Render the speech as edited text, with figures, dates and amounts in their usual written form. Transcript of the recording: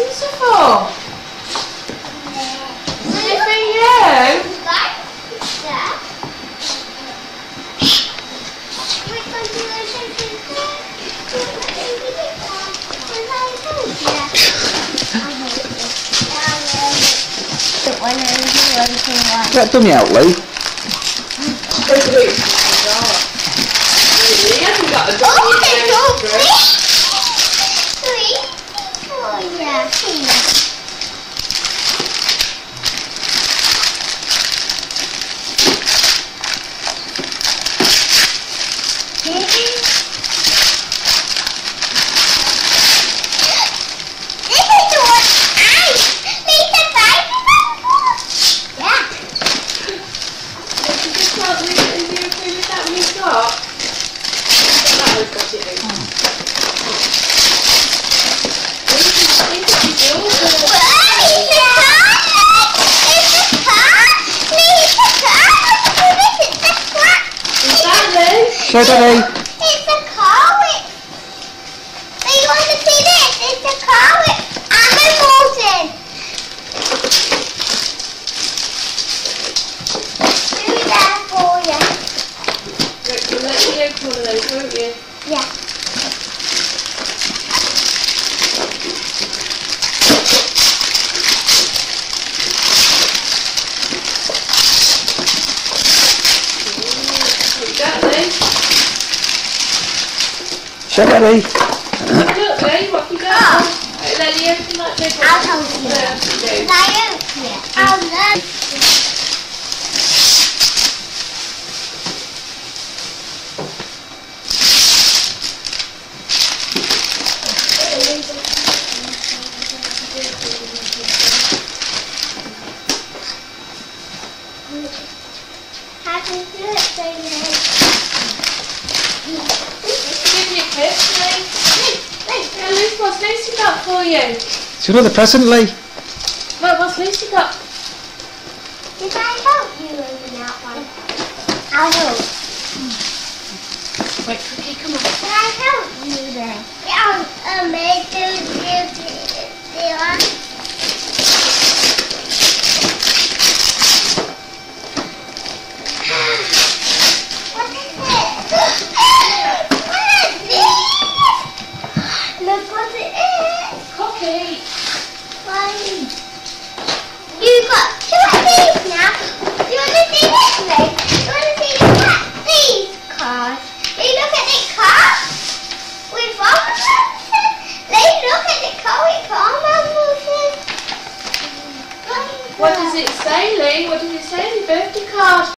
pizza for? Is it for you? Get that dummy out, Lee. He hasn't got a dummy. Show Daddy. It's a car whip. Do you want to see this? It's a car whip. I'm a Morton. Do that for you. You'll let me open one of those, won't you? Yeah. Show Daddy. Look, Lee, what you got? Let me open that big one. I'll help you. I open it. I'll learn. Happy birthday, What's Lucy got for you? It's another present, Lee. Look, what's Lucy got? Did I help you open that one? I'll help. Wait, Cookie, come on. Can I help you then? Yeah, look what it is. Cookie. Fine. You've got two of these now. Do you want to see this, Lee? Do you want to see these cars? Lee, look at the car with arms. Lee, look at the car with arms. What does it say, Lee? What does it say on your birthday card?